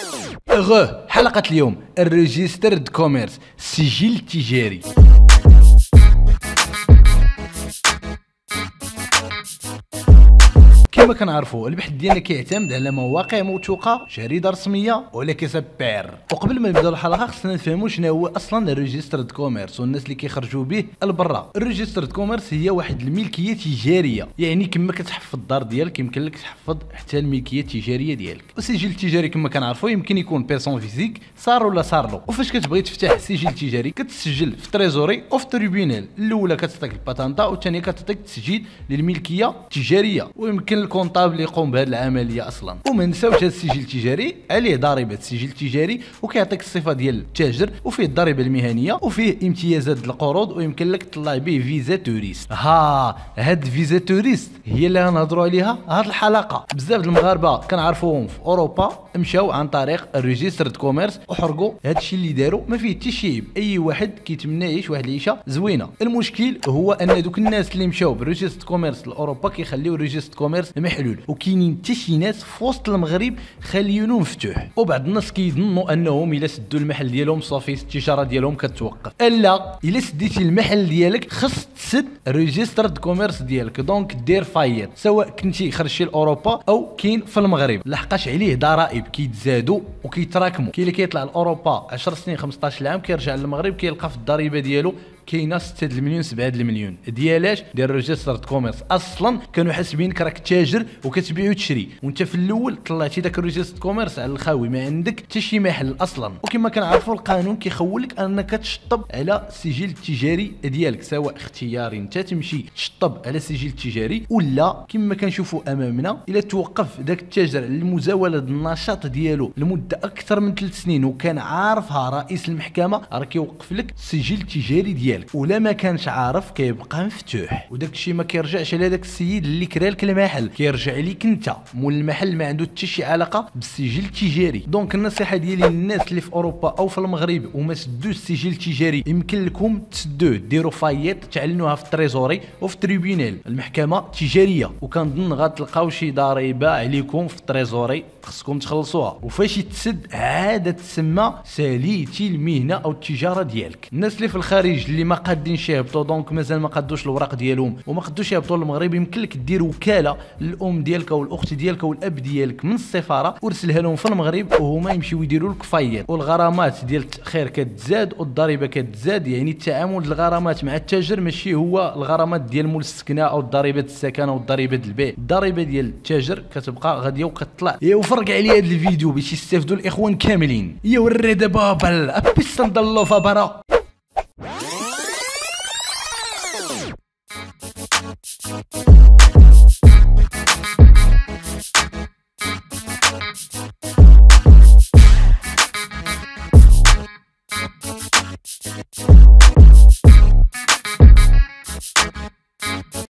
حلقة اليوم الريجسترد كوميرس، السجل التجاري. كما كنعرفوا البحث ديالنا كيعتمد على مواقع موثوقه، جريده رسميه ولا كسب بير. وقبل ما نبداو الحلقه خصنا نفهموا شنو هو اصلا الريجسترد كوميرس والناس اللي كيخرجوا به لبرا. الريجسترد كوميرس هي واحد الملكيه تجاريه، يعني كما كتحفظ الدار ديالك يمكن لك تحفظ حتى الملكيه التجاريه ديالك. والسجل التجاري كما كنعرفوا يمكن يكون بيرسون فيزيك صار ولا صار له. وفاش كتبغي تفتح سجل تجاري كتسجل في تريزوري او في تريبيونال. الاولى كتعطيك الباتانتا والثانيه كتعطيك التسجيل للملكيه التجاريه، ويمكن الكونطابل يقوم بهذه العمليه اصلا. وما نساوش هذا السجل التجاري عليه ضريبه السجل التجاري، وكيعطيك الصفه ديال التاجر، وفيه الضريبه المهنيه، وفيه امتيازات القروض، ويمكن لك تطلع به فيزا توريست. هاد فيزا توريست هي اللي غنهضروا عليها هاد الحلقه. بزاف المغاربه كنعرفوهم في اوروبا مشاو عن طريق الريجسترد كوميرس وحرقوا هاد الشيء اللي داروا. ما فيه حتى شي عيب، اي واحد كيتمنى يعيش واحد العيشه زوينه. المشكل هو ان دوك الناس اللي مشاو بالريجسترد كوميرس لاوروبا كيخليو الريجسترد كوميرس محلول، وكاينين حتى شي ناس في وسط المغرب خليونه مفتوح. وبعض الناس كيظنوا انهم الا سدوا المحل ديالهم صافي التجاره ديالهم كتوقف. لا، الا سديتي المحل ديالك خص تسد الريجسترد كوميرس ديالك، دونك دير فايت سواء كنتي خرجتي لاوروبا او كاين في المغرب، لحقاش عليه ضرائب كيتزادوا وكيتراكموا. كاين اللي كيطلع لاوروبا 10 سنين 15 عام كيرجع للمغرب كيلقى في الضريبه ديالو كاينه 6 المليون 7 المليون ديالاش ديال الريجسترد كوميرس. اصلا كانوا حاسبينك راك تاجر وكتبيع وتشري، وانت في الاول طلعتي داك الريجسترد كوميرس على الخاوي، ما عندك حتى شي محل اصلا. وكما كنعرفوا القانون كيخولك انك تشطب على السجل التجاري ديالك، سواء اختياري انت تمشي تشطب على السجل التجاري، ولا كما كنشوفوا امامنا الا توقف داك التاجر لمزاوله النشاط ديالو لمده اكثر من 3 سنين وكان عارفها رئيس المحكمه، راه كيوقف لك السجل التجاري ديالك. ولا ما كانش عارف كيبقى مفتوح، وداك الشيء ما كيرجعش على داك السيد اللي كرا لك المحل، كيرجع ليك انت. مول المحل ما عنده حتى شي علاقه بالسجل التجاري. دونك النصيحه ديالي للناس اللي في اوروبا او في المغرب وما سدوش السجل التجاري، يمكن لكم تسدوه، ديروا فايت تعلنوها في التريزوري وفي التريبيونال المحكمه التجاريه، وكنظن غتلقاو شي ضريبه عليكم في التريزوري خصكم تخلصوها. وفاش تسد عاد تسمى ساليتي المهنه او التجاره ديالك. الناس اللي في الخارج اللي ما قادينش يهبطوا، دونك مازال ما قادوش الاوراق ديالهم وما قادوش يهبطوا للمغرب، يمكن لك دير وكاله للام ديالك او الاخت ديالك او الاب ديالك من السفاره ورسلها لهم في المغرب، وهما يمشيو يديروا لك فايت. والغرامات ديال التاخير كتزاد والضريبه كتزاد، يعني التعامل الغرامات مع التاجر ماشي هو الغرامات ديال مول السكنه او الضريبه السكن او الضريبه البيع. الضريبه ديال التاجر كتبقى غاديه وكتطلع. وفرق عليا هذا الفيديو باش يستافدوا الاخوان كاملين. يا وري دابا بابا ابيس الله فبرا.